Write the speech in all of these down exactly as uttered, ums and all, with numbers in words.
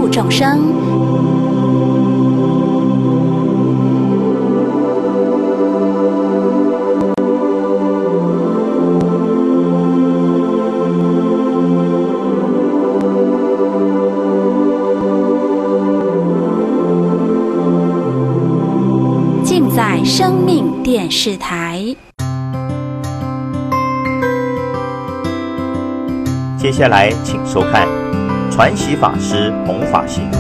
度众生。尽在生命电视台。 接下来请收看传喜法师弘法行。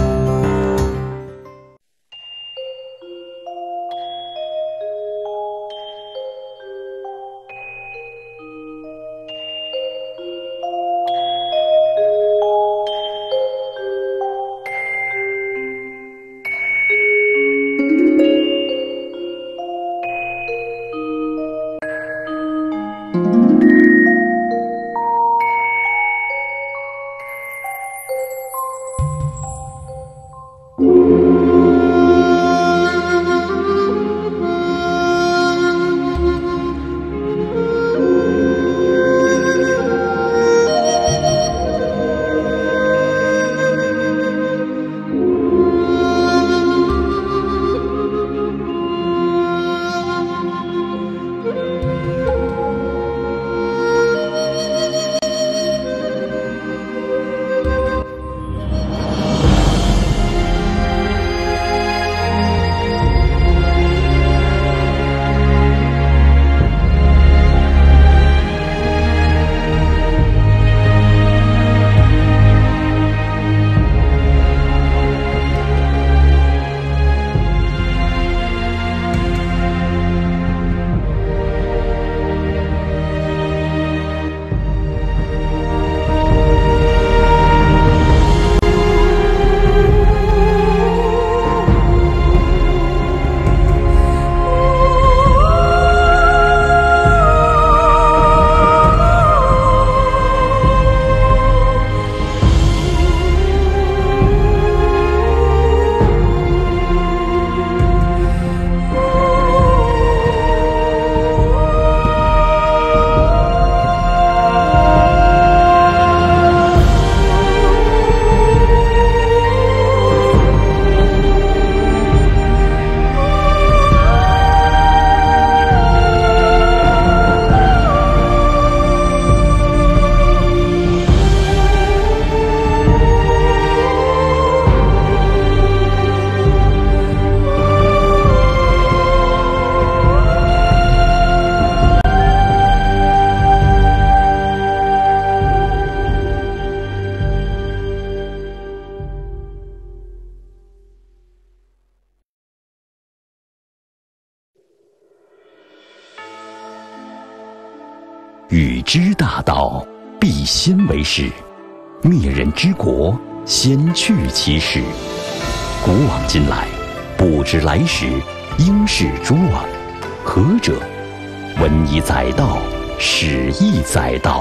禹之大道，必先为始。灭人之国，先去其始。古往今来，不知来时，应是诸往。何者？文以载道，史亦载道。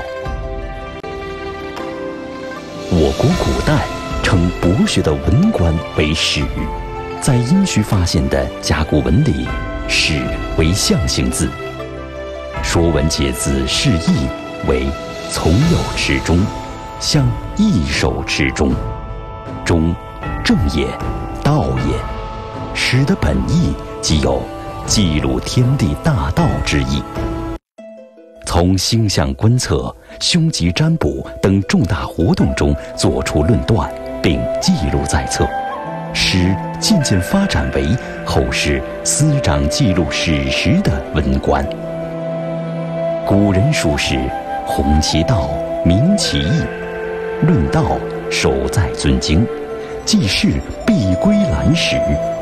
我国古代称博学的文官为史，在殷墟发现的甲骨文里，史为象形字。说文解字释义为从右持中，向义手持中，中正也，道也。史的本意即有记录天地大道之意。从星象观测、凶吉占卜等重大活动中做出论断，并记录在册，史渐渐发展为后世司掌记录史实的文官。古人书史，弘其道，明其义，论道，守在尊经，记事必归览史。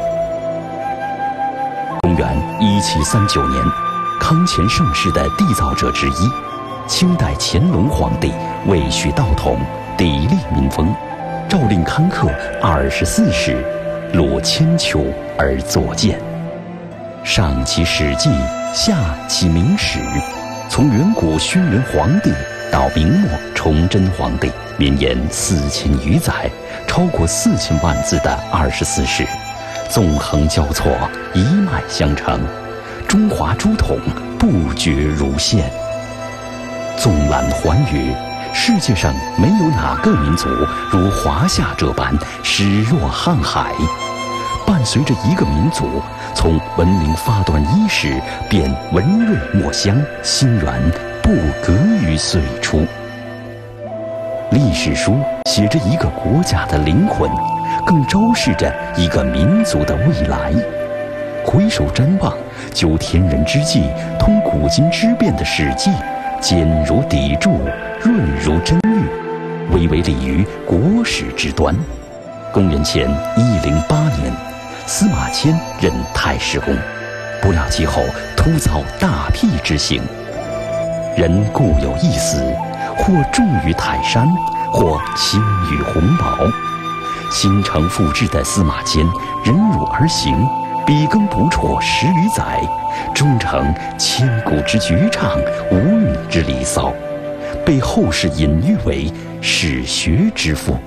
公元一七三九年，康乾盛世的缔造者之一，清代乾隆皇帝为许道统，砥砺民风，诏令刊刻二十四史，落千秋而作见。上其史记，下其明史。从远古轩辕皇帝到明末崇祯皇帝，绵延四千余载，超过四千万字的二十四史，纵横交错，一脉相承，中华诸统不绝如线。纵览寰宇， 世界上没有哪个民族如华夏这般始若瀚海。伴随着一个民族从文明发端伊始，便文瑞墨香，心源不隔于岁初。历史书写着一个国家的灵魂，更昭示着一个民族的未来。回首瞻望，究天人之际，通古今之变的《史记》，坚如砥柱，润如真玉，巍巍立于国史之端。公元前一零八年，司马迁任太史公，不料其后突遭大辟之刑。人固有一死，或重于泰山，或轻于鸿毛。心诚复制的司马迁忍辱而行，笔耕不辍十余载，终成千古之绝唱，无韵之离骚，被后世隐喻为史学之父。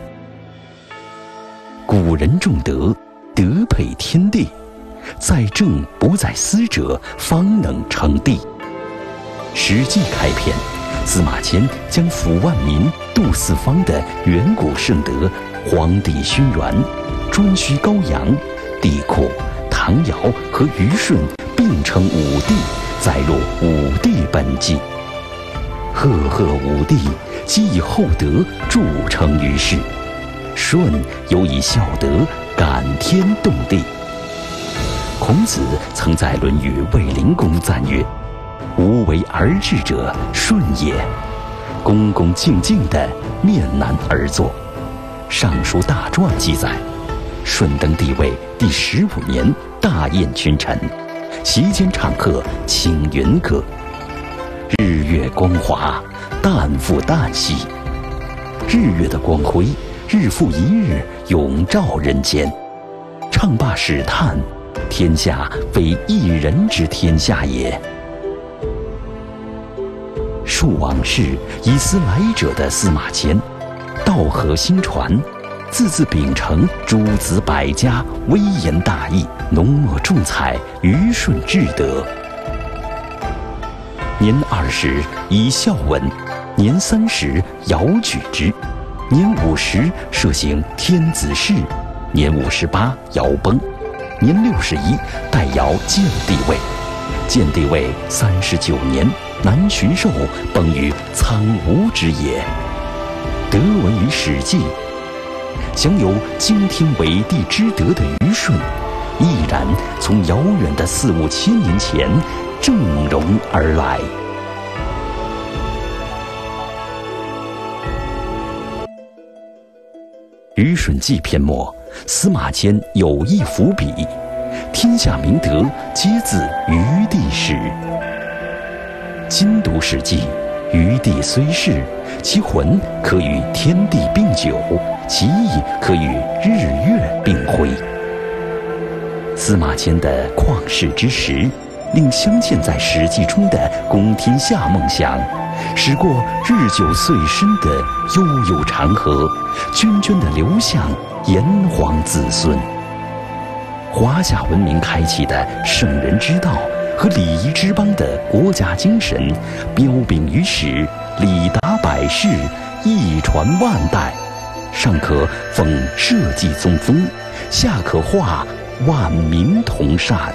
古人重德，德配天地，在政不在私者，方能成帝。《史记》开篇，司马迁将抚万民、度四方的远古圣德黄帝轩辕、颛顼高阳、帝喾、唐尧和虞舜并称五帝，载入五帝本纪。赫赫五帝，皆以厚德著称于世。舜尤以孝德感天动地。孔子曾在《论语·卫灵公》赞曰：“无为而治者，舜也。”恭恭敬敬地面南而坐。《尚书大传》记载，舜登帝位第十五年，大宴群臣，席间唱和青云歌。日月光华，旦复旦兮。日月的光辉，日复一日，永照人间。唱罢始叹，天下非一人之天下也。述往事，以思来者的司马迁，道合心传，字字秉承诸子百家微言大义，浓墨重彩，虞舜至德。年二十以孝文，年三十尧举之，年五十设行天子事，年五十八尧崩，年六十一代尧建帝位，建帝位三十九年，南巡狩，崩于苍梧之野。德闻于《史记》，享有惊天伟地之德的虞舜，毅然从遥远的四五千年前正容而来。《虞舜记》篇末，司马迁有意伏笔：天下明德，皆自虞帝始。今读《史记》，虞帝虽逝，其魂可与天地并久，其意可与日月并辉。司马迁的旷世之识，令镶嵌在《史记》中的公天下梦想，驶过日久岁深的悠悠长河，涓涓地流向炎黄子孙。华夏文明开启的圣人之道和礼仪之邦的国家精神，彪炳于史，礼达百世，一传万代，上可奉社稷宗风，下可化万民同善。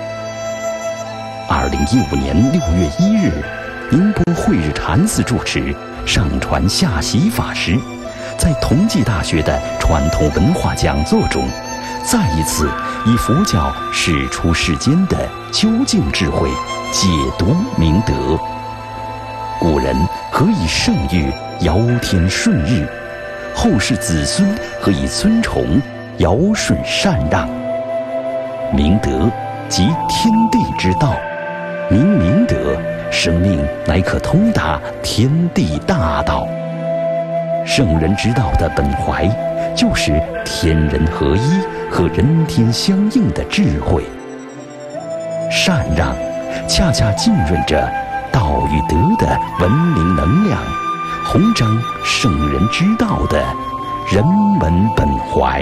二零一五年六月一日，宁波慧日禅寺住持上传下习法师在同济大学的传统文化讲座中，再一次以佛教释出世间的究竟智慧解读明德。古人何以圣育尧天舜日，后世子孙何以尊崇尧舜禅让。明德即天地之道，明明德，生命乃可通达天地大道。圣人之道的本怀，就是天人合一和人天相应的智慧。禅让恰恰浸润着道与德的文明能量，弘彰圣人之道的人文本怀。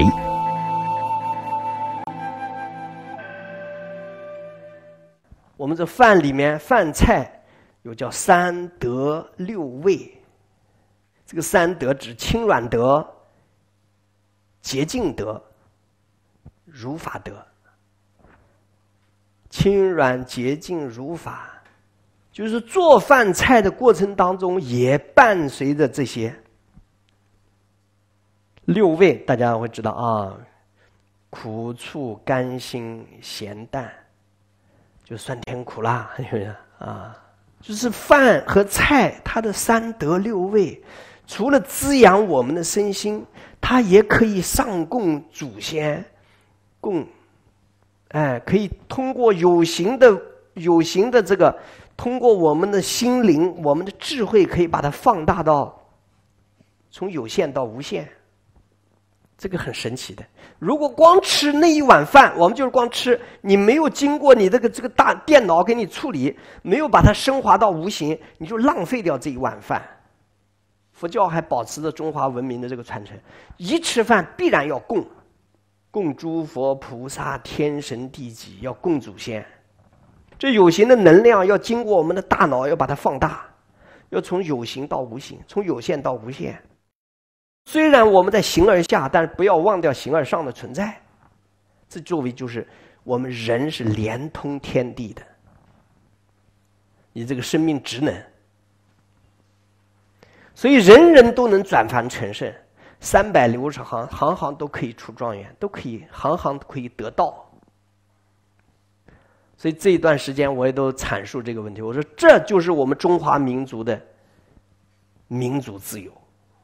我们这饭里面饭菜有叫三德六味， 这个三德指清软德、洁净德、如法德。清软洁净如法，就是做饭菜的过程当中也伴随着这些六味，大家会知道啊，苦醋甘辛咸淡，就酸甜苦辣，是不是啊？就是饭和菜，它的三德六味，除了滋养我们的身心，它也可以上供祖先，供。哎，可以通过有形的、有形的这个，通过我们的心灵、我们的智慧，可以把它放大到从有限到无限，这个很神奇的。如果光吃那一碗饭，我们就是光吃，你没有经过你这个这个大电脑给你处理，没有把它升华到无形，你就浪费掉这一碗饭。佛教还保持着中华文明的这个传承，一吃饭必然要供。供诸佛菩萨天神地己，要供祖先，这有形的能量要经过我们的大脑，要把它放大，要从有形到无形，从有限到无限。虽然我们在形而下，但是不要忘掉形而上的存在。这作为就是我们人是连通天地的，你这个生命职能，所以人人都能转凡成圣。三百六十行，行行都可以出状元，都可以，行行都可以得道。所以这一段时间我也都阐述这个问题。我说，这就是我们中华民族的民族自由。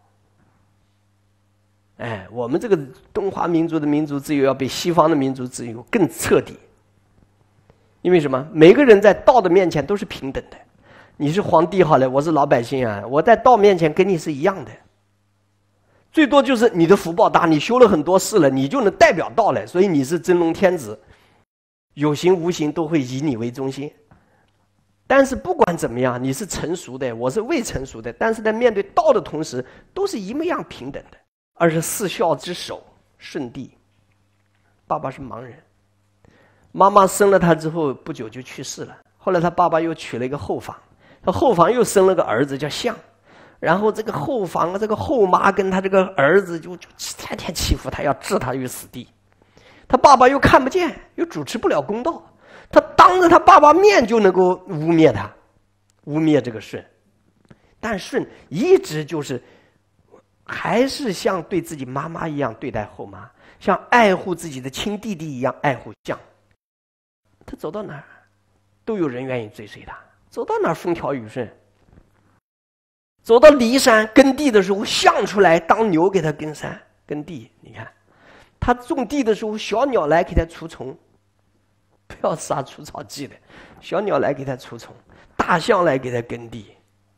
哎，我们这个中华民族的民族自由要比西方的民族自由更彻底。因为什么？每个人在道的面前都是平等的。你是皇帝好了，我是老百姓啊，我在道面前跟你是一样的。最多就是你的福报大，你修了很多事了，你就能代表道了，所以你是真龙天子，有形无形都会以你为中心。但是不管怎么样，你是成熟的，我是未成熟的，但是在面对道的同时，都是一模一样平等的。二十四孝之首，舜帝，爸爸是盲人，妈妈生了他之后不久就去世了，后来他爸爸又娶了一个后房，他后房又生了个儿子叫象。然后这个后房这个后妈跟他这个儿子就就天天欺负他，要置他于死地。他爸爸又看不见，又主持不了公道，他当着他爸爸面就能够污蔑他，污蔑这个舜。但舜一直就是还是像对自己妈妈一样对待后妈，像爱护自己的亲弟弟一样爱护象。他走到哪儿都有人愿意追随他，走到哪儿风调雨顺。走到骊山耕地的时候，象出来当牛给他耕山耕地。你看，他种地的时候，小鸟来给他除虫，不要杀除草剂的，小鸟来给他除虫，大象来给他耕地。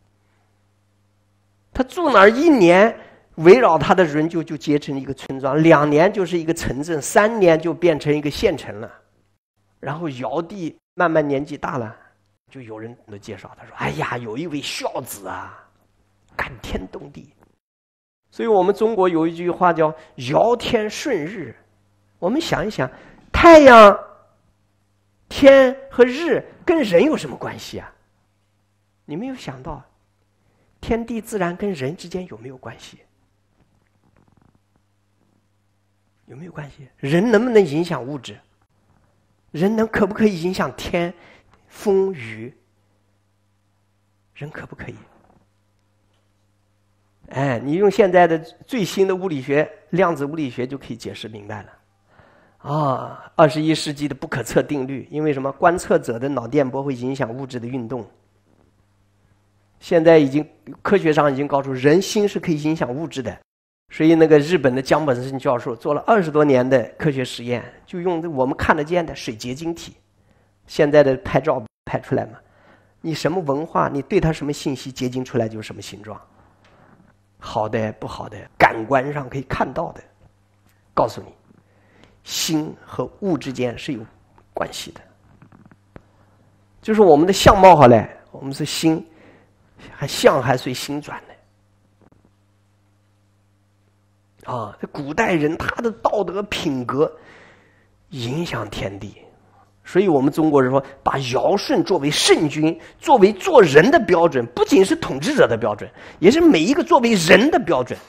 他住哪儿一年，围绕他的人就就结成一个村庄，两年就是一个城镇，三年就变成一个县城了。然后尧帝慢慢年纪大了，就有人都介绍他说：“哎呀，有一位孝子啊。”感天动地，所以我们中国有一句话叫“尧天舜日”。我们想一想，太阳、天和日跟人有什么关系啊？你没有想到，天地自然跟人之间有没有关系？有没有关系？人能不能影响物质？人能可不可以影响天、风、雨？人可不可以？哎，你用现在的最新的物理学，量子物理学就可以解释明白了。啊，二十一世纪的不可测定律，因为什么？观测者的脑电波会影响物质的运动。现在已经科学上已经告诉人心是可以影响物质的，所以那个日本的江本胜教授做了二十多年的科学实验，就用我们看得见的水结晶体，现在的拍照拍出来嘛，你什么文化，你对它什么信息结晶出来就是什么形状。好的不好的，感官上可以看到的，告诉你心和物之间是有关系的。就是我们的相貌好嘞，我们是心，还相还随心转的。啊，这古代人他的道德品格影响天地， 所以我们中国人说，把尧舜作为圣君，作为做人的标准，不仅是统治者的标准，也是每一个作为人的标准。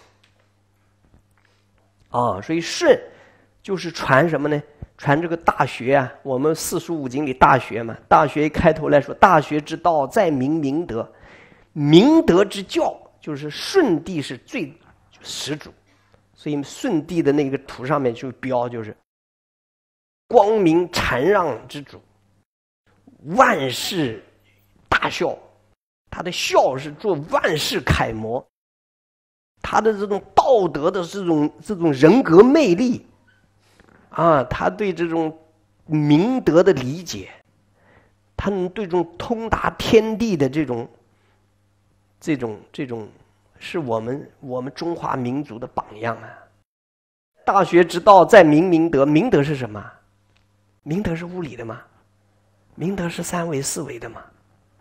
啊，所以舜就是传什么呢？传这个大学啊，我们四书五经里大学嘛，大学一开头来说，大学之道，在明明德，明德之教，就是舜帝是最始祖，所以舜帝的那个图上面就标就是光明禅让之主，万世大孝，他的孝是做万世楷模，他的这种道德的这种这种人格魅力啊，他对这种明德的理解，他能对这种通达天地的这种这种这种是我们我们中华民族的榜样啊。大学之道，在明明德，明德是什么？明德是物理的吗？明德是三维四维的吗？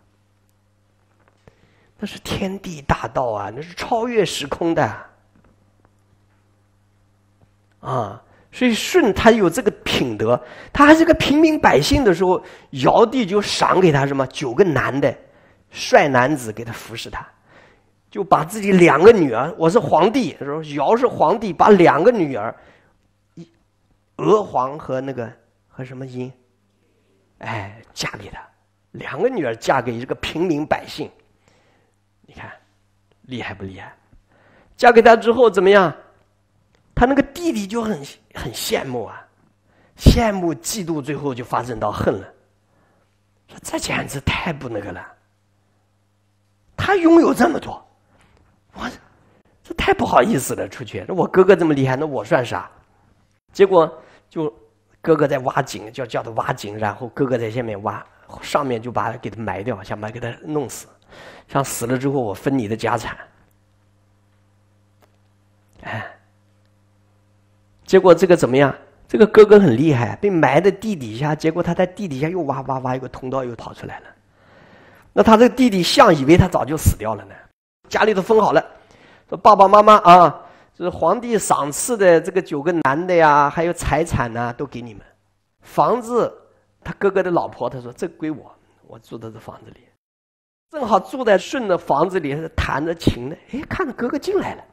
那是天地大道啊，那是超越时空的啊！所以舜他有这个品德，他还是个平民百姓的时候，尧帝就赏给他什么九个男的帅男子给他服侍他，就把自己两个女儿，我是皇帝，说尧是皇帝，把两个女儿，娥皇和那个和什么殷，哎，嫁给他，两个女儿嫁给一个平民百姓。你看厉害不厉害？嫁给他之后怎么样？他那个弟弟就很很羡慕啊，羡慕嫉妒，最后就发展到恨了。说这简直太不那个了，他拥有这么多，我这太不好意思了，出去，我哥哥这么厉害，那我算啥？结果就哥哥在挖井，叫叫他挖井，然后哥哥在下面挖，上面就把他给他埋掉，想把他给他弄死。像死了之后我分你的家产，哎，结果这个怎么样？这个哥哥很厉害，被埋在地底下，结果他在地底下又挖挖挖，一个通道又跑出来了。那他这个弟弟像以为他早就死掉了呢，家里都分好了，说爸爸妈妈啊，这是皇帝赏赐的这个九个男的呀，还有财产呢、啊，都给你们。房子，他哥哥的老婆，他说这归我，我住在这房子里。正好住在舜的房子里，弹着琴呢。哎，看着哥哥进来了。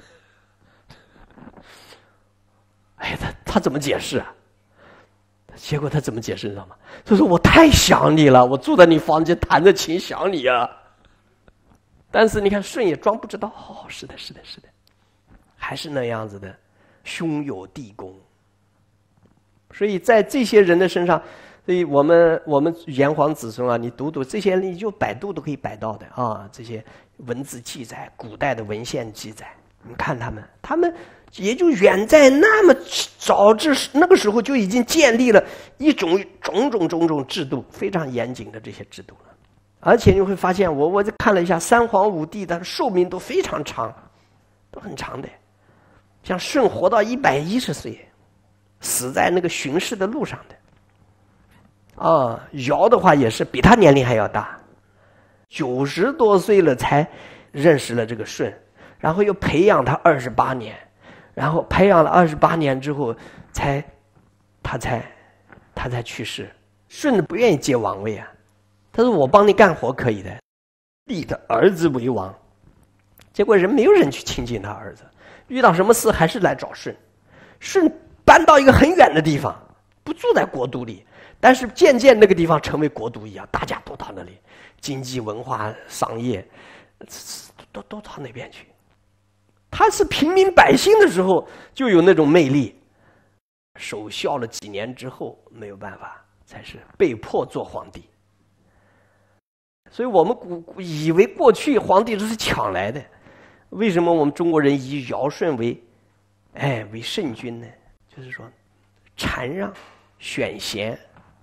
哎，他他怎么解释啊？结果他怎么解释你知道吗？他说我太想你了，我住在你房间弹着琴想你啊。但是你看舜也装不知道，哦，是的，是的，是的，还是那样子的，兄友弟恭。所以在这些人的身上。所以我们我们炎黄子孙啊，你读读这些，你就百度都可以百到的啊。这些文字记载，古代的文献记载，你看他们，他们也就远在那么早至那个时候就已经建立了一种种种种种制度，非常严谨的这些制度了。而且你会发现，我我这看了一下，三皇五帝的寿命都非常长，都很长的。像舜活到一百一十岁，死在那个巡视的路上的。啊，尧的话也是比他年龄还要大，九十多岁了才认识了这个舜，然后又培养他二十八年，然后培养了二十八年之后，才他才他才去世。舜不愿意接王位啊，他说我帮你干活可以的，立他儿子为王。结果人没有人去亲近他儿子，遇到什么事还是来找舜。舜搬到一个很远的地方，不住在国都里。但是渐渐那个地方成为国都一样，大家都到那里，经济、文化、商业，都都到那边去。他是平民百姓的时候就有那种魅力，守孝了几年之后没有办法，才是被迫做皇帝。所以我们古以为过去皇帝都是抢来的，为什么我们中国人以尧舜为，哎为圣君呢？就是说，禅让、选贤。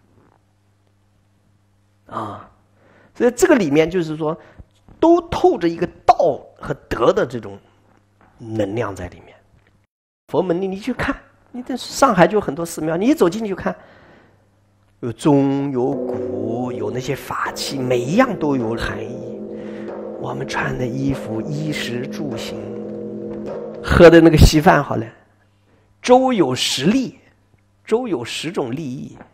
啊，所以这个里面就是说，都透着一个道和德的这种能量在里面。佛门里你去看，你在上海就有很多寺庙，你一走进去看，有钟有鼓，有那些法器，每一样都有含义。我们穿的衣服、衣食住行，喝的那个稀饭好了，粥有十粒，粥有十种利益。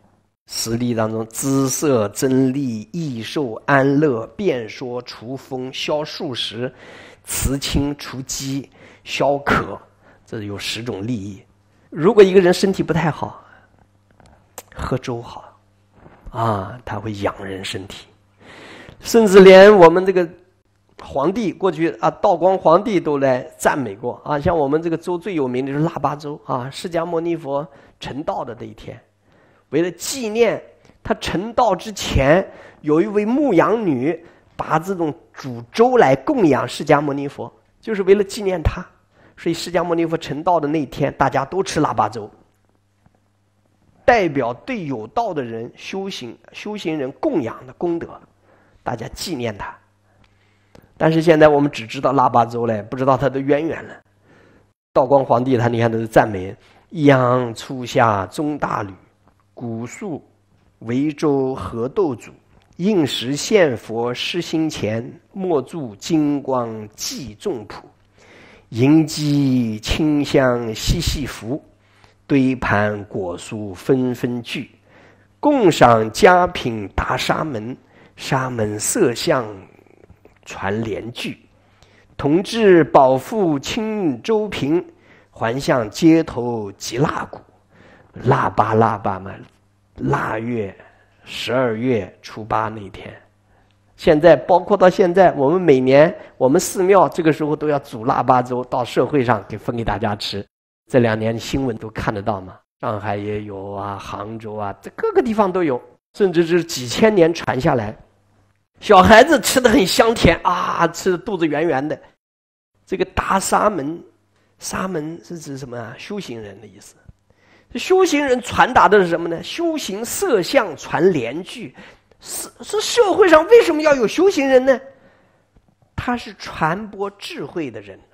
十力当中，姿摄、增利、益寿、安乐、辩说、除风、消数食、辞清、除饥、消渴，这有十种利益。如果一个人身体不太好，喝粥好啊，它会养人身体。甚至连我们这个皇帝过去啊，道光皇帝都来赞美过啊。像我们这个粥最有名的就是腊八粥啊，释迦牟尼佛成道的那一天，为了纪念他成道之前，有一位牧羊女把这种煮粥来供养释迦牟尼佛，就是为了纪念他。所以释迦牟尼佛成道的那一天，大家都吃腊八粥，代表对有道的人修行修行人供养的功德，大家纪念他。但是现在我们只知道腊八粥嘞，不知道它的渊源了。道光皇帝他你看都是赞美一阳初夏中大吕，古树为州合豆煮，应时献佛施心前，莫助金光济众仆。迎鸡清香细细拂，堆盘果蔬纷纷聚。共赏佳品达沙门，沙门色相传连句。同治饱腹清粥平，还向街头极腊谷。腊八腊八嘛，腊月十二月初八那天。现在包括到现在，我们每年我们寺庙这个时候都要煮腊八粥到社会上给分给大家吃。这两年新闻都看得到嘛，上海也有啊，杭州啊，这各个地方都有，甚至是几千年传下来。小孩子吃得很香甜啊，吃的肚子圆圆的。这个达沙门，沙门是指什么啊？修行人的意思。修行人传达的是什么呢？修行色相传连句。是是社会上为什么要有修行人呢？他是传播智慧的人。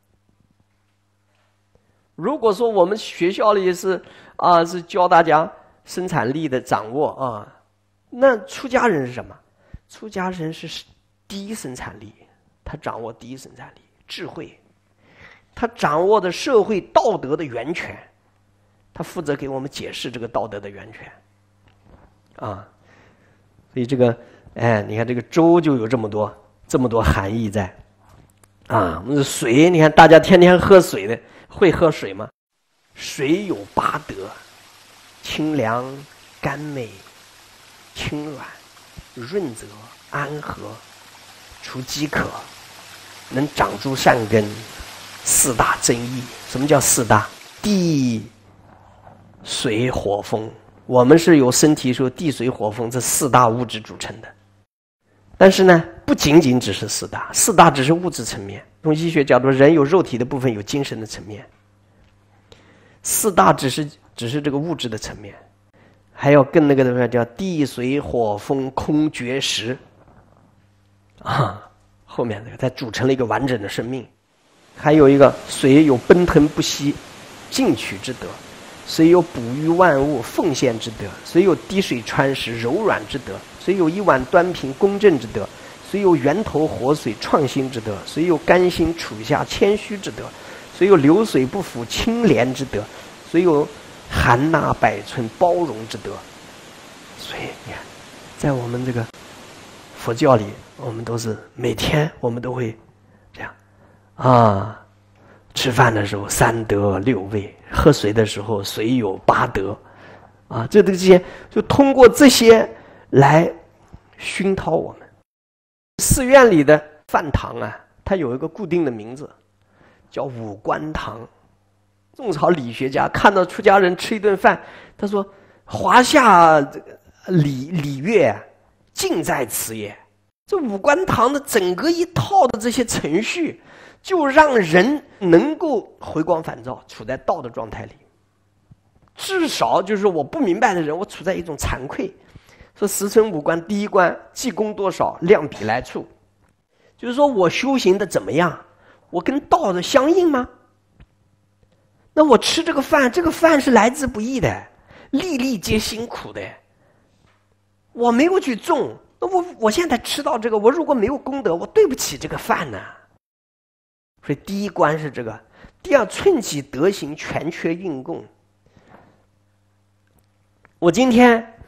如果说我们学校里是啊是教大家生产力的掌握啊，那出家人是什么？出家人是第一生产力，他掌握第一生产力智慧，他掌握的社会道德的源泉，他负责给我们解释这个道德的源泉啊。所以这个，哎，你看这个粥就有这么多这么多含义在，啊，我们水，你看大家天天喝水的，会喝水吗？水有八德：清凉、甘美、清软、润泽、安和、除饥渴，能长出善根，四大真义。什么叫四大？地、水、火、风。我们是由身体说地水火风这四大物质组成的，但是呢，不仅仅只是四大，四大只是物质层面。从医学角度，人有肉体的部分，有精神的层面。四大只是只是这个物质的层面，还有更那个的叫地水火风空觉识啊，后面这个才组成了一个完整的生命。还有一个水有奔腾不息、进取之德。虽有哺育万物奉献之德，虽有滴水穿石柔软之德，虽有一碗端平公正之德，虽有源头活水创新之德，虽有甘心处下谦虚之德，虽有流水不腐清廉之德，虽有含纳百寸包容之德。所以你看，在我们这个佛教里，我们都是每天我们都会这样啊。吃饭的时候三德六味，喝水的时候水有八德，啊，这这些就通过这些来熏陶我们。寺院里的饭堂啊，它有一个固定的名字，叫五官堂。宋朝理学家看到出家人吃一顿饭，他说：“华夏礼礼乐尽在此也。”这五官堂的整个一套的这些程序，就让人能够回光返照，处在道的状态里。至少就是我不明白的人，我处在一种惭愧。说十存五观，第一关济公多少，量比来处，就是说我修行的怎么样，我跟道的相应吗？那我吃这个饭，这个饭是来之不易的，粒粒皆辛苦的。我没有去种，那我我现在吃到这个，我如果没有功德，我对不起这个饭呢。所以第一关是这个，第二寸己德行全缺运供。我今天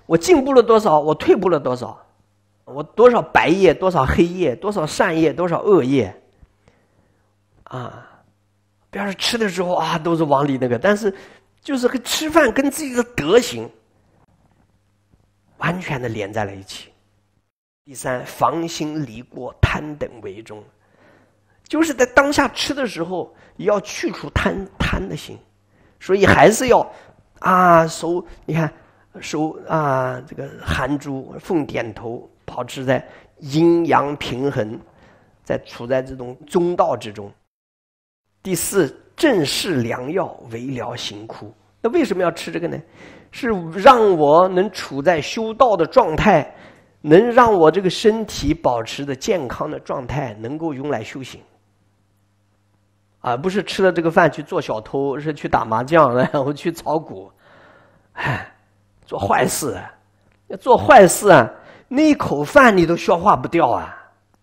我进步了多少，我退步了多少，我多少白夜，多少黑夜，多少善业，多少恶业，啊，不要是吃的时候啊都是往里那个，但是就是跟吃饭跟自己的德行完全的连在了一起。第三，防心离过，贪等为重，就是在当下吃的时候要去除贪贪的心，所以还是要啊收，你看收啊这个含珠奉点头，保持在阴阳平衡，在处在这种中道之中。第四，正视良药，为疗行枯。那为什么要吃这个呢？是让我能处在修道的状态，能让我这个身体保持的健康的状态，能够用来修行。而不是吃了这个饭去做小偷，是去打麻将，然后去炒股，哎，做坏事。要做坏事啊，那一口饭你都消化不掉啊。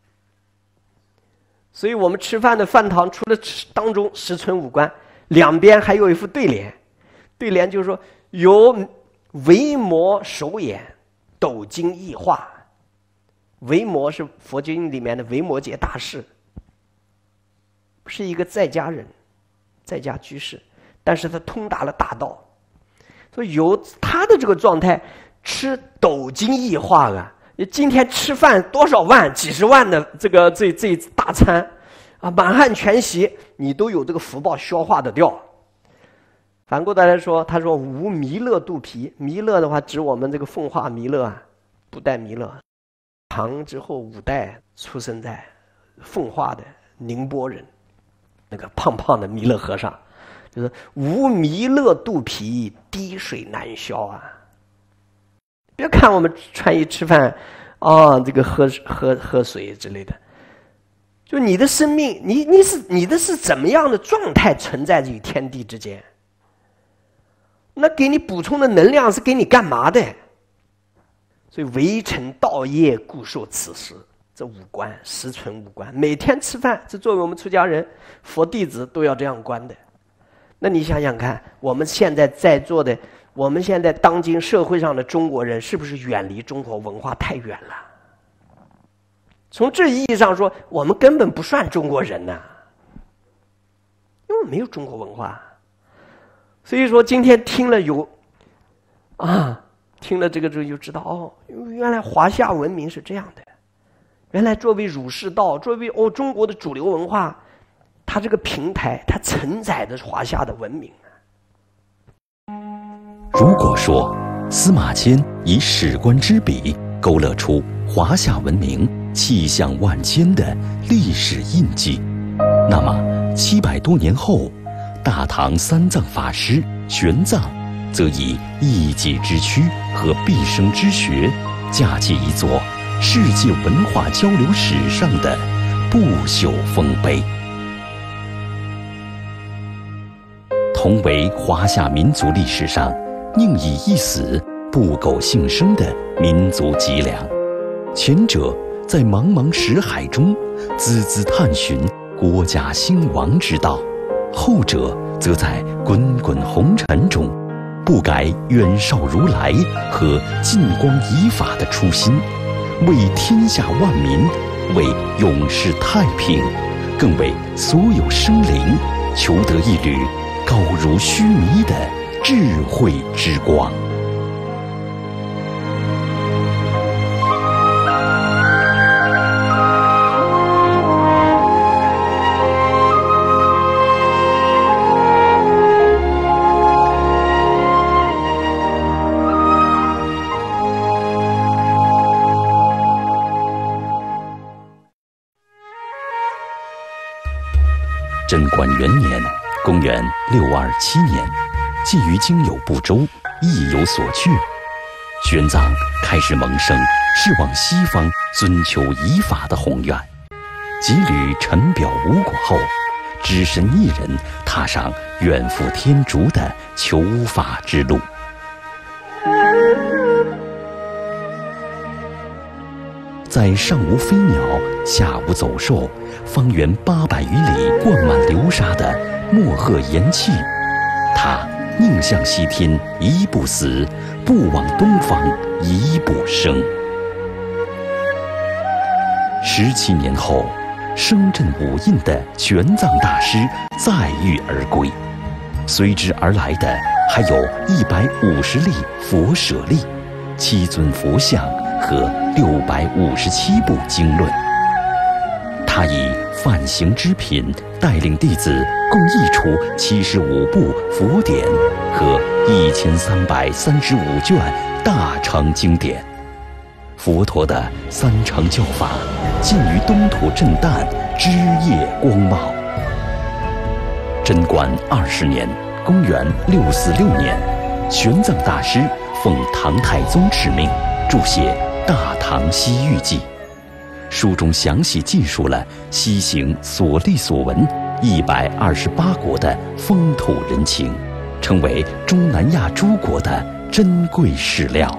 所以我们吃饭的饭堂，除了吃当中十存五观，两边还有一副对联。对联就是说，有维摩手眼，斗经易化。维摩是佛经里面的维摩诘大士，是一个在家人，在家居士，但是他通达了大道，所以由他的这个状态，吃斗经易化啊。今天吃饭多少万、几十万的这个这这大餐啊，满汉全席，你都有这个福报消化得掉。反过来说，他说无弥勒肚皮，弥勒的话指我们这个奉化弥勒啊，不代弥勒。唐之后五代出生在奉化的宁波人，那个胖胖的弥勒和尚，就是无弥勒肚皮，滴水难消啊。别看我们穿衣吃饭啊，这个喝喝喝水之类的，就你的生命，你你是你的是怎么样的状态存在于天地之间？那给你补充的能量是给你干嘛的？所以微尘道业，故受此时。这五观，十存五观，每天吃饭，这作为我们出家人、佛弟子都要这样观的。那你想想看，我们现在在座的，我们现在当今社会上的中国人，是不是远离中国文化太远了？从这意义上说，我们根本不算中国人呐、啊，因为没有中国文化。所以说，今天听了有啊，听了这个之后就知道哦，原来华夏文明是这样的。原来作为儒释道，作为哦中国的主流文化，它这个平台，它承载的是华夏的文明。 如果说司马迁以史官之笔勾勒出华夏文明气象万千的历史印记，那么七百多年后，大唐三藏法师玄奘则以一己之躯和毕生之学，架起一座世界文化交流史上的不朽丰碑。同为华夏民族历史上宁以一死不苟幸生的民族脊梁，前者在茫茫识海中孜孜探寻国家兴亡之道，后者则在滚滚红尘中不改远绍如来和净光仪法的初心，为天下万民，为永世太平，更为所有生灵求得一缕高如须弥的智慧之光。贞观元年，公元六二七年，基于经有不周，意有所却，玄奘开始萌生是往西方遵求仪法的宏愿。几缕尘表无果后，只身一人踏上远赴天竺的求法之路。在上无飞鸟，下无走兽，方圆八百余里灌满流沙的莫赫岩气，他宁向西天一步死，不往东方一步生。十七年后，声震五印的玄奘大师载誉而归，随之而来的还有一百五十粒佛舍利、七尊佛像和六百五十七部经论。他以梵行之品带领弟子共译出七十五部佛典和一千三百三十五卷大乘经典。佛陀的三乘教法尽于东土震旦，枝叶光茂。贞观二十年，公元六四六年，玄奘大师奉唐太宗敕命，著写《大唐西域记》。书中详细记述了西行所历所闻一百二十八国的风土人情，成为中南亚诸国的珍贵史料。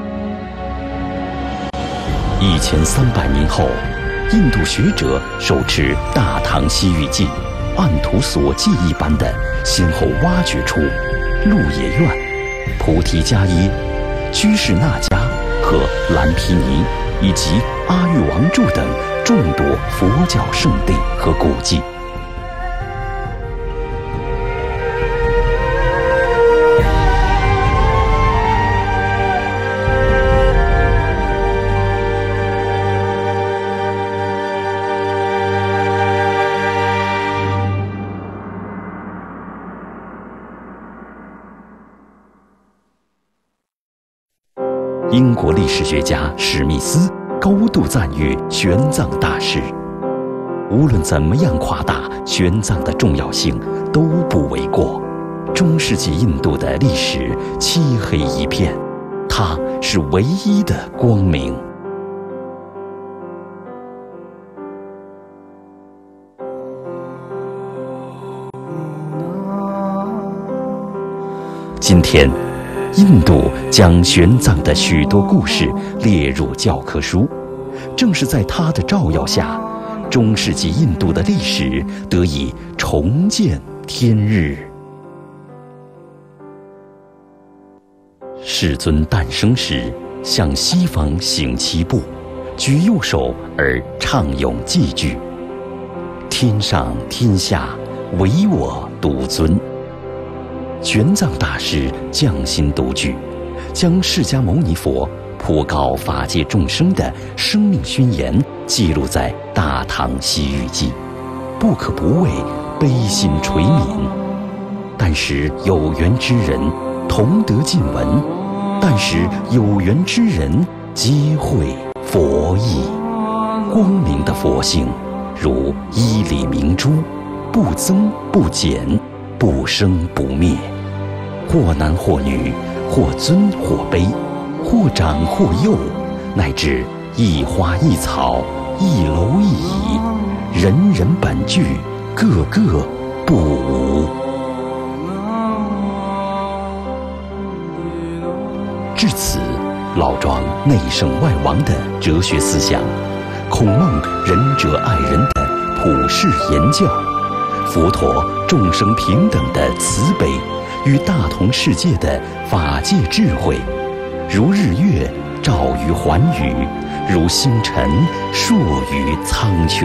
一千三百年后，印度学者手持《大唐西域记》，按图索骥一般的先后挖掘出鹿野苑、菩提迦耶、居士那迦和蓝毗尼以及阿育王柱等众多佛教圣地和古迹。英国历史学家史密斯高度赞誉玄奘大师，无论怎么样夸大玄奘的重要性都不为过。中世纪印度的历史漆黑一片，他是唯一的光明。今天印度将玄奘的许多故事列入教科书，正是在他的照耀下，中世纪印度的历史得以重见天日。世尊诞生时，向西方行七步，举右手而唱咏偈句：天上天下，唯我独尊。玄奘大师匠心独具，将释迦牟尼佛普告法界众生的生命宣言记录在《大唐西域记》，不可不谓悲心垂悯。但使有缘之人同得见闻，但使有缘之人皆会佛意。光明的佛性，如一粒明珠，不增不减，不生不灭，或男或女，或尊或卑，或长或幼，乃至一花一草，一楼一椅，人人本具，个个不无。至此，老庄内圣外王的哲学思想，孔孟仁者爱人的普世言教，佛陀众生平等的慈悲与大同世界的法界智慧，如日月照于寰宇，如星辰烁于苍穹。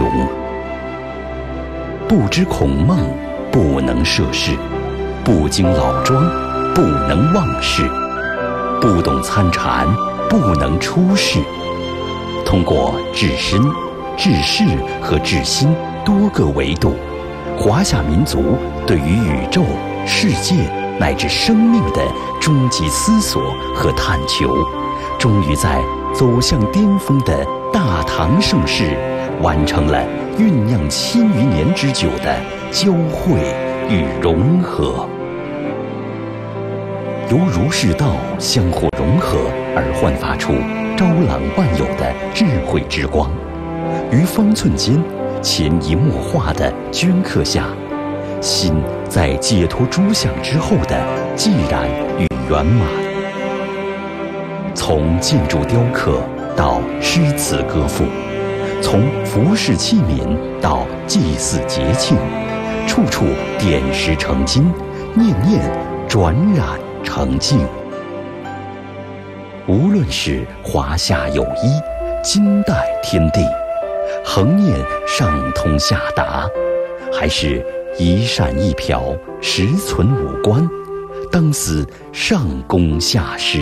不知孔孟，不能涉世；不经老庄，不能忘世；不懂参禅，不能出世。通过至身、至事和至心多个维度，华夏民族对于宇宙、世界乃至生命的终极思索和探求，终于在走向巅峰的大唐盛世，完成了酝酿千余年之久的交汇与融合。由儒释道相互融合而焕发出招揽万有的智慧之光，于方寸间潜移默化的镌刻下心在解脱诸相之后的寂然与圆满。从建筑雕刻到诗词歌赋，从服饰器皿到祭祀节庆，处处点石成金，念念转染成净。无论是华夏有衣，金代天地，横念上通下达，还是一扇一瓢，实存五官，当思上公下施。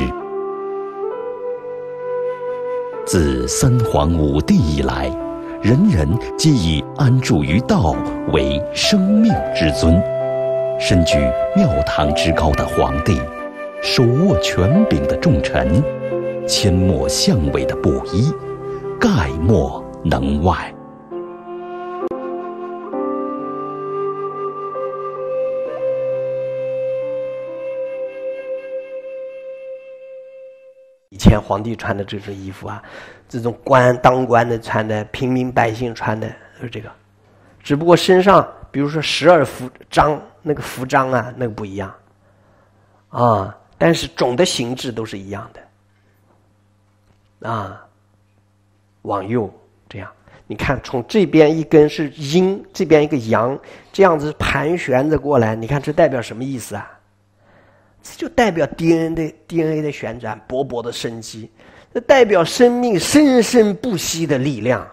自三皇五帝以来，人人皆以安住于道为生命之尊。身居庙堂之高的皇帝，手握权柄的重臣，阡陌相委的布衣，概莫能外。 以前皇帝穿的这身衣服啊，这种官当官的穿的，平民百姓穿的就是这个，只不过身上比如说十二服章那个服章啊，那个不一样啊，但是总的形制都是一样的啊，往右这样，你看从这边一根是阴，这边一个阳，这样子盘旋着过来，你看这代表什么意思啊？这就代表 D N A 的 D N A 的旋转，勃勃的生机，这代表生命生生不息的力量。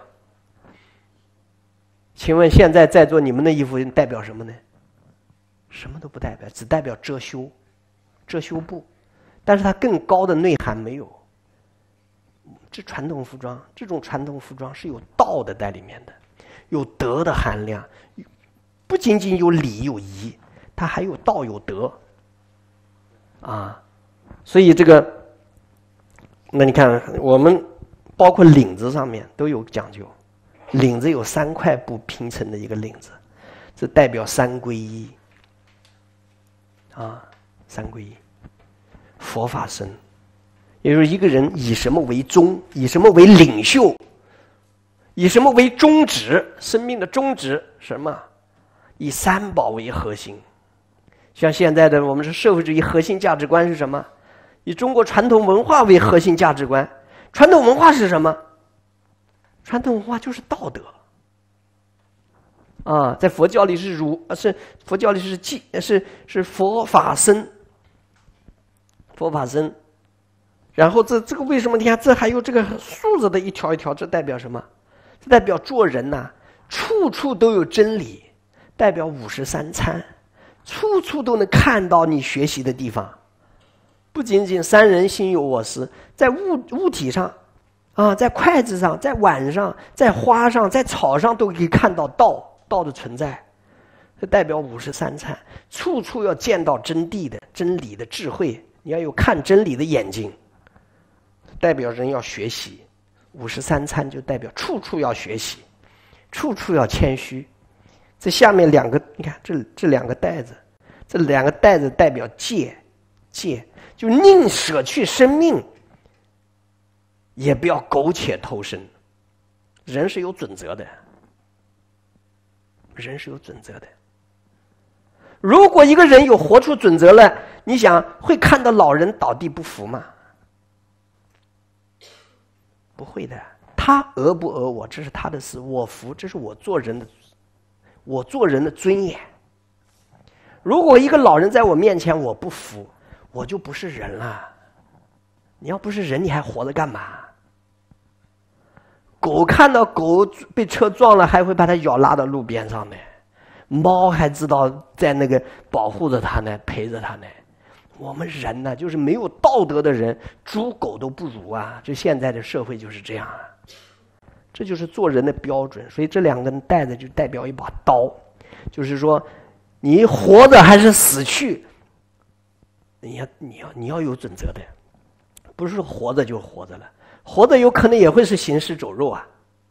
请问现在在座你们的衣服代表什么呢？什么都不代表，只代表遮羞，遮羞布，但是它更高的内涵没有。这传统服装，这种传统服装是有道的在里面的，有德的含量，不仅仅有礼有仪，它还有道有德。啊，所以这个，那你看我们包括领子上面都有讲究，领子有三块布拼成的一个领子，这代表三皈依啊，三皈依，佛法僧，也就是一个人以什么为宗，以什么为领袖，以什么为宗旨，生命的宗旨什么？以三宝为核心。像现在的我们是社会主义核心价值观是什么？以中国传统文化为核心价值观。传统文化是什么？传统文化就是道德。啊，在佛教里是儒，是佛教里是记，是是佛法僧，佛法僧。然后这这个为什么？你看这还有这个竖着的一条一条，这代表什么？这代表做人呐、啊，处处都有真理，代表五十三参。处处都能看到你学习的地方，不仅仅三人心有我师，在物物体上，啊，在筷子上，在碗上，在花上，在草上都可以看到道道的存在，这代表五十三参，处处要见到真谛的真理的智慧，你要有看真理的眼睛，代表人要学习，五十三参就代表处处要学习，处处要谦虚。这下面两个，你看这这两个带子，这两个带子代表戒，戒就宁舍去生命，也不要苟且偷生。人是有准则的，人是有准则的。如果一个人有活出准则来，你想会看到老人倒地不服吗？不会的，他讹不讹我，这是他的事，我服，这是我做人的。我做人的尊严。如果一个老人在我面前我不服，我就不是人了。你要不是人，你还活着干嘛？狗看到狗被车撞了，还会把它咬拉到路边上呢。猫还知道在那个保护着它呢，陪着它呢。我们人呢，就是没有道德的人，猪狗都不如啊！就现在的社会就是这样啊。这就是做人的标准，所以这两根带子就代表一把刀，就是说，你活着还是死去，你要你要你要有准则的，不是说活着就活着了，活着有可能也会是行尸走肉啊。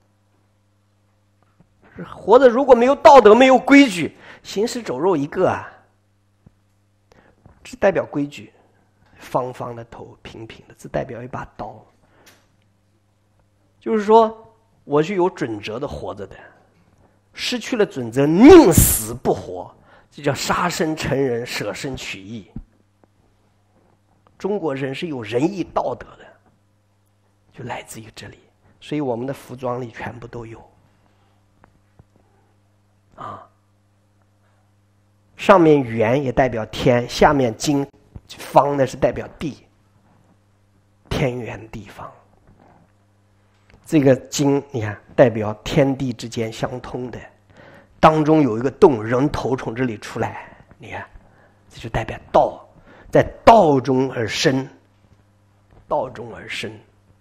活着如果没有道德、没有规矩，行尸走肉一个啊。这代表规矩，方方的头，平平的，这代表一把刀，就是说。我是有准则的活着的，失去了准则，宁死不活，这叫杀身成仁，舍身取义。中国人是有仁义道德的，就来自于这里，所以我们的服装里全部都有。啊， 上面圆也代表天，下面金方呢是代表地，天圆地方。这个金你看代表天地之间相通的，当中有一个洞，人头从这里出来，你看这就代表道，在道中而生，道中而生。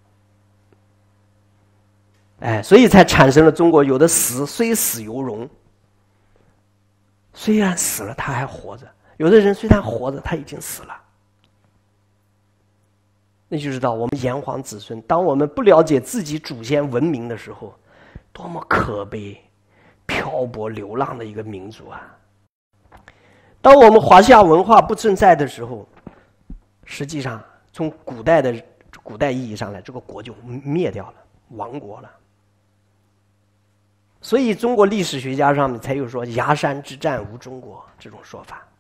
哎，所以才产生了中国有的死虽死犹荣，虽然死了他还活着；有的人虽然活着他已经死了。那就知道我们炎黄子孙，当我们不了解自己祖先文明的时候，多么可悲、漂泊流浪的一个民族啊！当我们华夏文化不存在的时候，实际上从古代的古代意义上来，这个国就灭掉了，亡国了。所以中国历史学家上面才有说崖山之战无中国这种说法。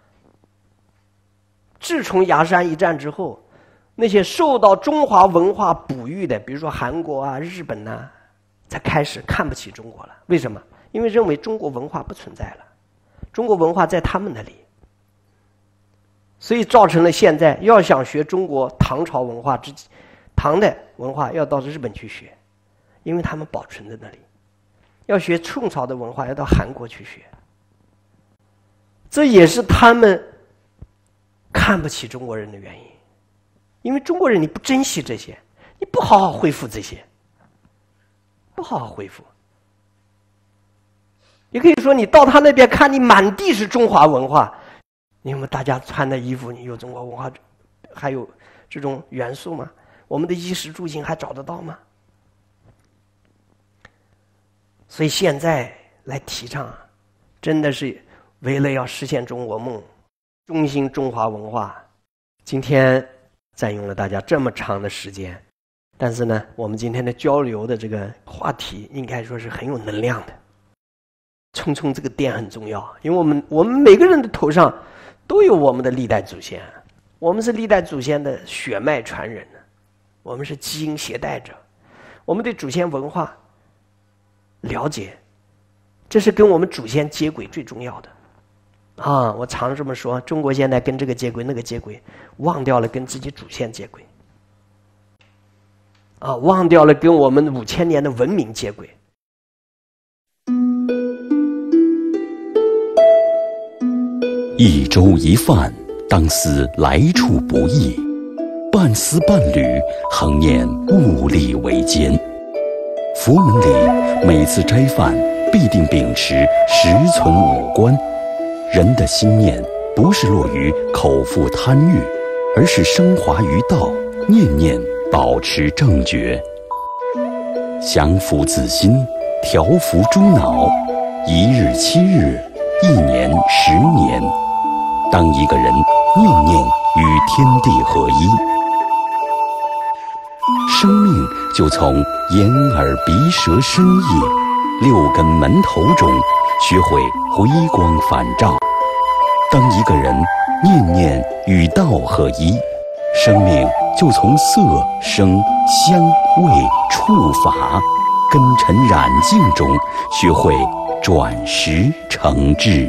自从崖山一战之后，那些受到中华文化哺育的，比如说韩国啊、日本啊，才开始看不起中国了。为什么？因为认为中国文化不存在了，中国文化在他们那里，所以造成了现在要想学中国唐朝文化之唐的文化，要到日本去学，因为他们保存在那里。要学宋朝的文化，要到韩国去学，这也是他们看不起中国人的原因。因为中国人你不珍惜这些，你不好好恢复这些，不好好恢复。也可以说你到他那边看，你满地是中华文化，你们大家穿的衣服，你有中国文化，还有这种元素吗？我们的衣食住行还找得到吗？所以现在来提倡，真的是为了要实现中国梦，中兴中华文化。今天占用了大家这么长的时间，但是呢，我们今天的交流的这个话题应该说是很有能量的。冲冲这个点很重要，因为我们我们每个人的头上都有我们的历代祖先，我们是历代祖先的血脉传人，我们是基因携带者，我们对祖先文化了解，这是跟我们祖先接轨最重要的。啊，我常这么说，中国现在跟这个接轨那个接轨，忘掉了跟自己祖先接轨，啊，忘掉了跟我们五千年的文明接轨。 一粥一饭，当思来处不易；半丝半缕，恒念物力维艰。佛门里每次斋饭，必定秉持十存五观。人的心念不是落于口腹贪欲，而是升华于道，念念保持正觉。降伏自心，调伏诸脑，一日七日，一年十年。当一个人念念与天地合一，生命就从眼耳鼻舌身意六根门头中学会回光返照。当一个人念念与道合一，生命就从色声香味触法根尘染净中学会转识成智。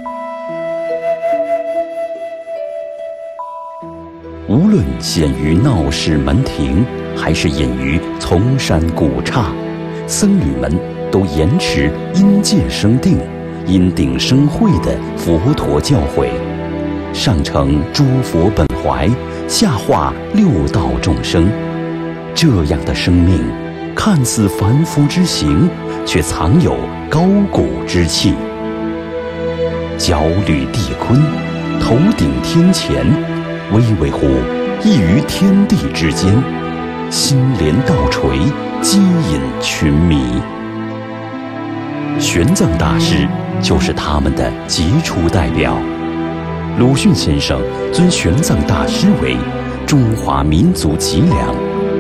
无论陷于闹市门庭，还是隐于丛山古刹，僧侣们都严持因戒生定、因定生慧的佛陀教诲，上承诸佛本怀，下化六道众生。这样的生命，看似凡夫之行，却藏有高古之气。脚履地坤，头顶天前，巍巍乎亦于天地之间，心莲道垂，接引群迷。玄奘大师就是他们的杰出代表。鲁迅先生尊玄奘大师为中华民族脊梁。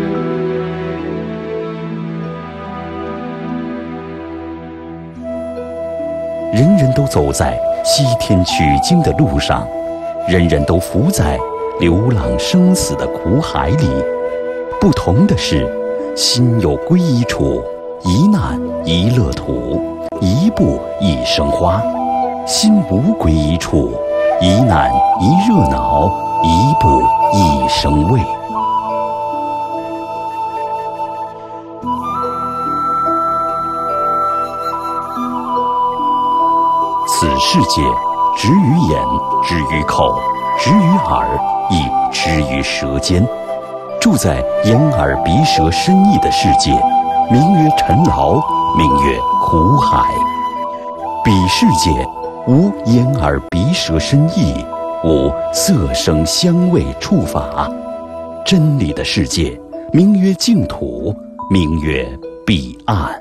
人人都走在西天取经的路上，人人都浮在流浪生死的苦海里。不同的是，心有归依处，一难一乐土，一步一生花。 心无归一处，一难一热闹，一步一生畏。此世界，止于眼，止于口，止于耳，亦止于舌尖。住在眼耳鼻舌身意的世界，名曰尘劳，名曰苦海。彼世界无眼耳鼻舌身意，无色声香味触法。真理的世界，名曰净土，名曰彼岸。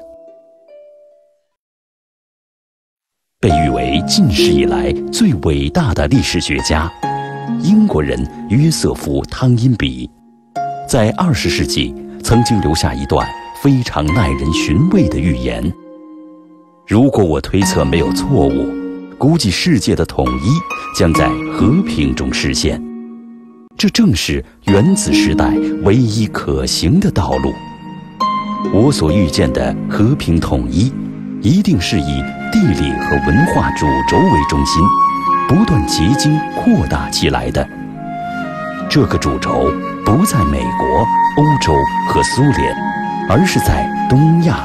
被誉为近世以来最伟大的历史学家，英国人约瑟夫·汤因比，在二十世纪曾经留下一段非常耐人寻味的预言：如果我推测没有错误，估计世界的统一将在和平中实现。这正是原子时代唯一可行的道路。我所预见的和平统一，一定是以地理和文化主轴为中心，不断结晶扩大起来的。这个主轴不在美国、欧洲和苏联，而是在东亚。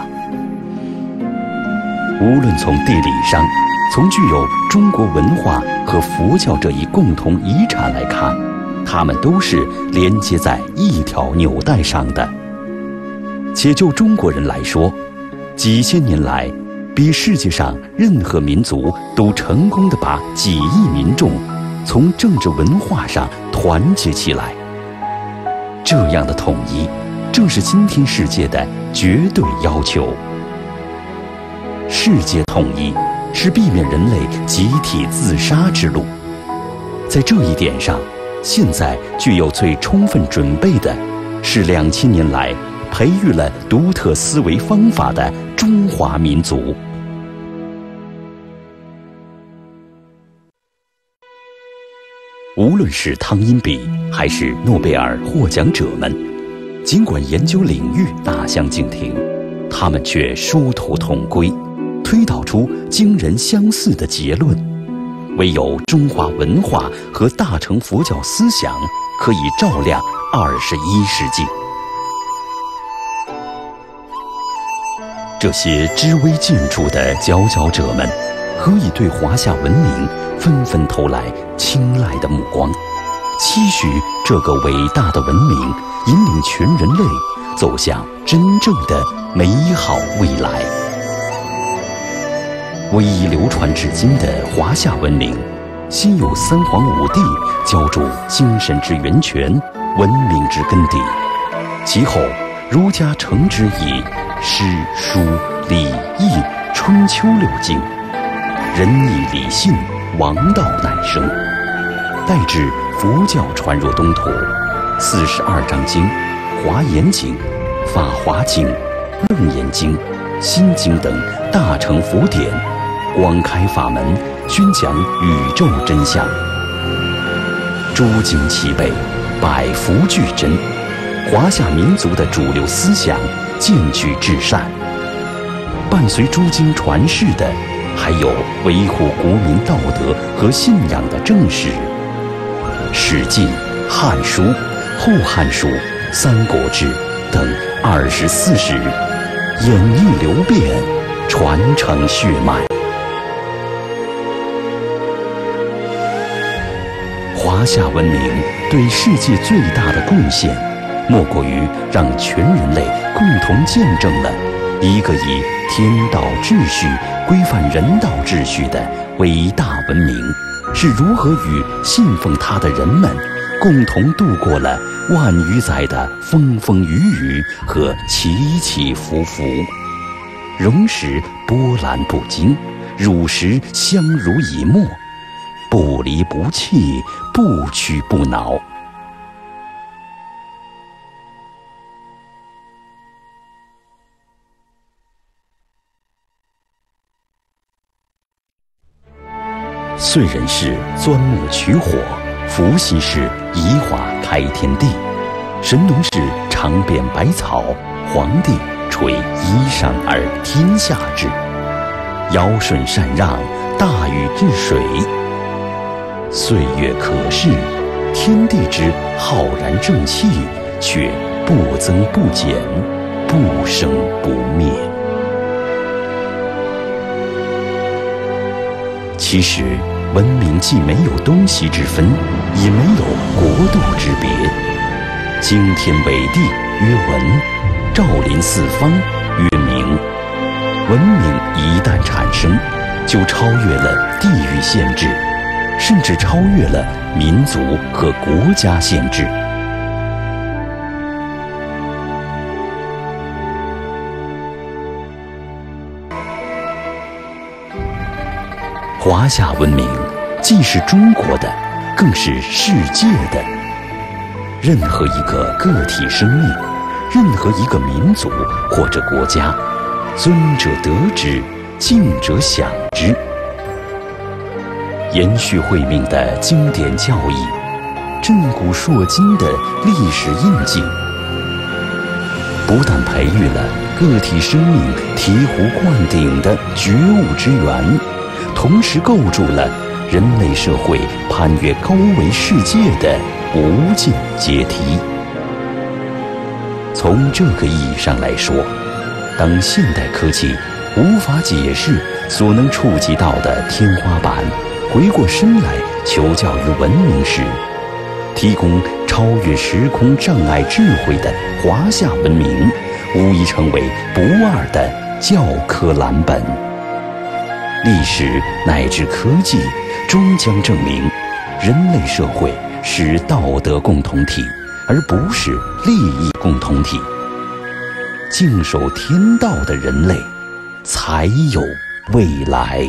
无论从地理上，从具有中国文化和佛教这一共同遗产来看，它们都是连接在一条纽带上的。且就中国人来说，几千年来，比世界上任何民族都成功地把几亿民众从政治文化上团结起来。这样的统一，正是今天世界的绝对要求。世界统一是避免人类集体自杀之路。在这一点上，现在具有最充分准备的，是两千年来培育了独特思维方法的中华民族。无论是汤因比还是诺贝尔获奖者们，尽管研究领域大相径庭，他们却殊途同归，推导出惊人相似的结论。唯有中华文化和大乘佛教思想可以照亮二十一世纪。这些知微见著的佼佼者们，何以对华夏文明纷纷投来青睐的目光，期许这个伟大的文明引领全人类走向真正的美好未来。唯一流传至今的华夏文明，先有三皇五帝浇筑精神之源泉，文明之根底，其后儒家承之以诗、书、礼、易、春秋六经，仁义礼信，王道乃生。待至佛教传入东土，四十二章经、华严经、法华经、楞严经、心经等大乘佛典，广开法门，宣讲宇宙真相。诸经齐备，百福俱真，华夏民族的主流思想渐趋至善。伴随诸经传世的，还有维护国民道德和信仰的正史。《史记》《汉书》《后汉书》《三国志》等二十四史，演绎流变，传承血脉。华夏文明对世界最大的贡献，莫过于让全人类共同见证了一个以天道秩序规范人道秩序的伟大文明是如何与信奉它的人们共同度过了万余载的风风雨雨和起起伏伏，荣时波澜不惊，辱时相濡以沫，不离不弃，不屈不挠。燧人氏钻木取火，伏羲氏移华开天地，神农氏尝遍百草，黄帝垂衣裳而天下治。尧舜禅让， 大禹治水。岁月可视，天地之浩然正气，却不增不减，不生不灭。其实，文明既没有东西之分，也没有国度之别。惊天伟地曰文，照临四方曰明。文明一旦产生，就超越了地域限制，甚至超越了民族和国家限制。华夏文明既是中国的，更是世界的。任何一个个体生命，任何一个民族或者国家，尊者得之，敬者享之。延续慧命的经典教义，震古烁今的历史印记，不但培育了个体生命醍醐灌顶的觉悟之源，同时构筑了人类社会攀越高维世界的无尽阶梯。从这个意义上来说，当现代科技无法解释所能触及到的天花板，回过身来求教于文明时，提供超越时空障碍智慧的华夏文明，无疑成为不二的教科蓝本。历史乃至科技终将证明，人类社会是道德共同体，而不是利益共同体。敬守天道的人类，才有未来。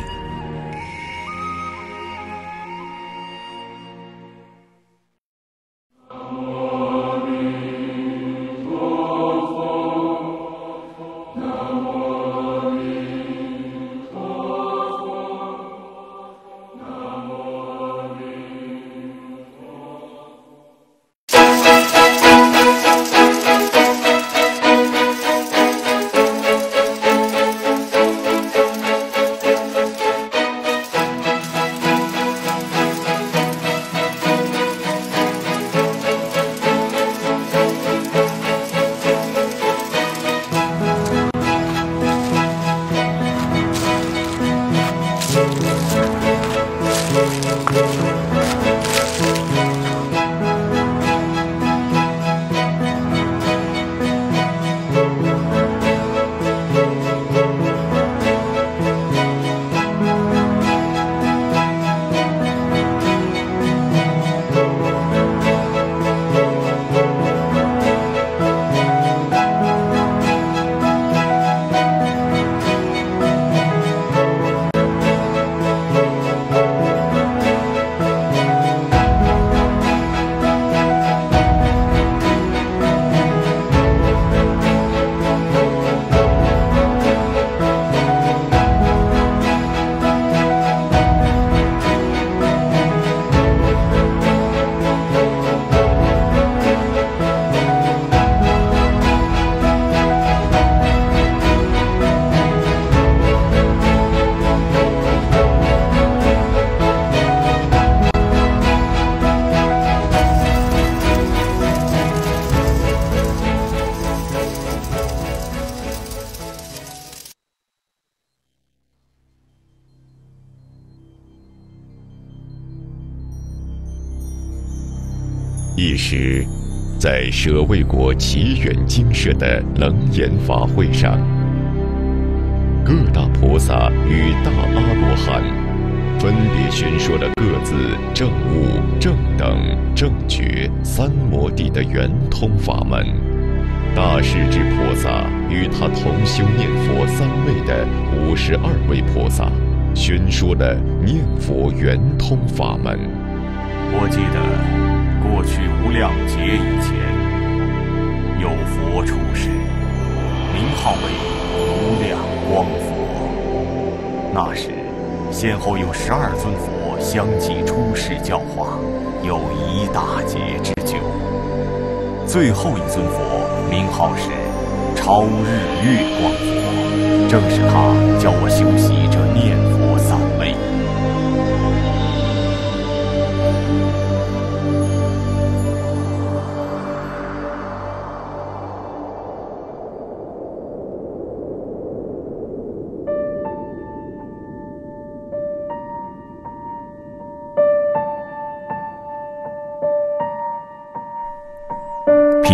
一时，在舍卫国奇远精舍的楞严法会上，各大菩萨与大阿罗汉分别宣说了各自正悟、正等、正觉三摩地的圆通法门。大势至菩萨与他同修念佛三位的五十二位菩萨宣说了念佛圆通法门。 我记得过去无量劫以前，有佛出世，名号为无量光佛。那时，先后有十二尊佛相继出世教化，有一大劫之久。最后一尊佛名号是超日月光佛，正是他教我修习这念佛三昧。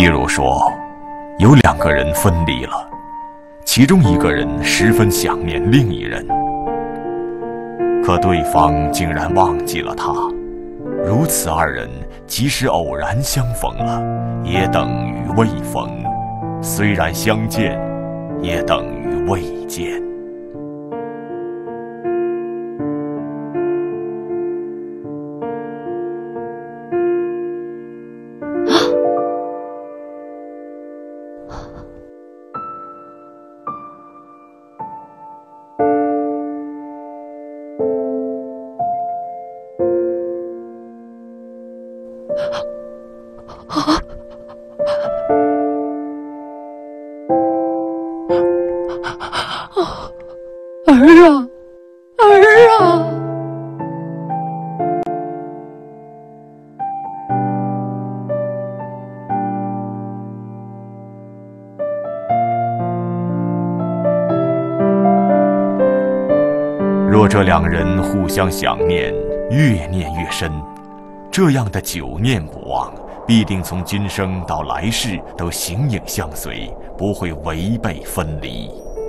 譬如说，有两个人分离了，其中一个人十分想念另一人，可对方竟然忘记了他。如此二人即使偶然相逢了，也等于未逢；虽然相见，也等于未见。 儿啊，儿啊！ 若这两人互相想念，越念越深，这样的久念不忘，必定从今生到来世都形影相随，不会违背分离。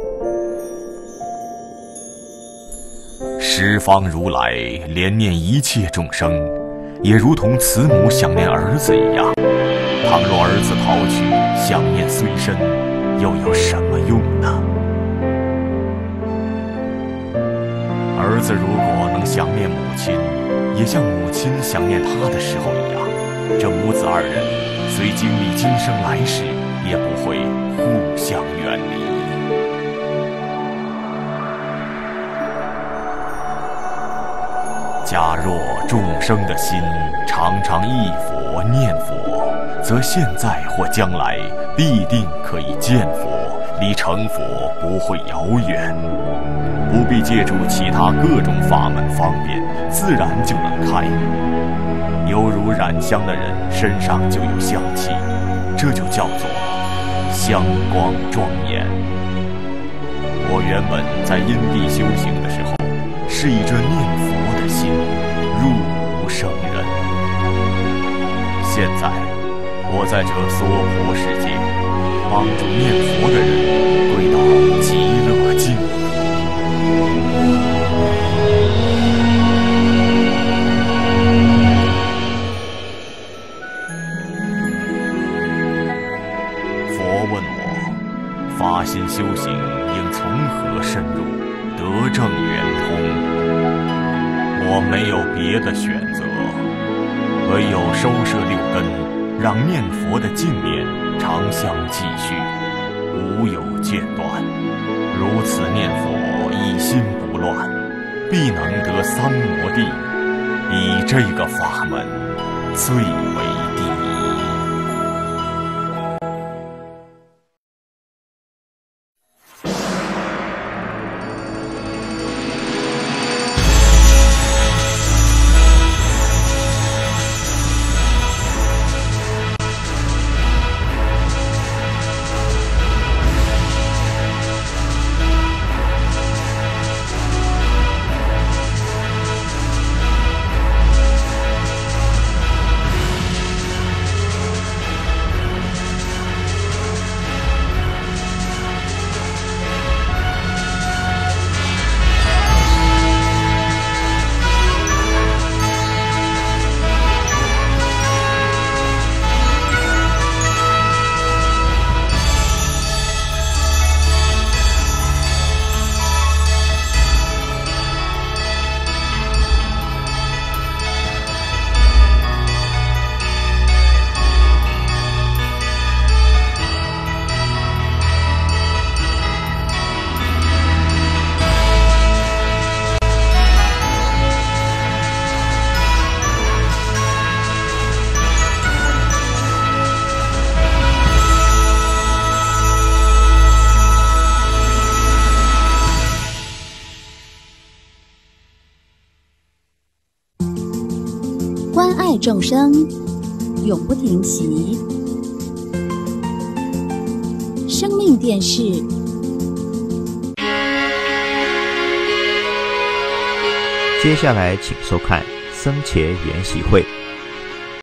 十方如来怜念一切众生，也如同慈母想念儿子一样。倘若儿子逃去，想念虽深，又有什么用呢？儿子如果能想念母亲，也像母亲想念他的时候一样，这母子二人虽经历今生来世，也不会互相远离。假若众生的心常常忆佛念佛，则现在或将来必定可以见佛，离成佛不会遥远。不必借助其他各种法门方便，自然就能开。犹如染香的人身上就有香气，这就叫做香光庄严。我原本在因地修行的时候，是以这念佛的心入无生人。现在我在这娑婆世界，帮助念佛的人归到极乐净土。佛问我，发心修行应从何深入，得正圆通？我没有别的选择，唯有收摄六根，让念佛的净念常相继续，无有间断。如此念佛，一心不乱，必能得三摩地。以这个法门最为第一。 关爱众生，永不停息。生命电视， 接下来请收看僧伽研习会。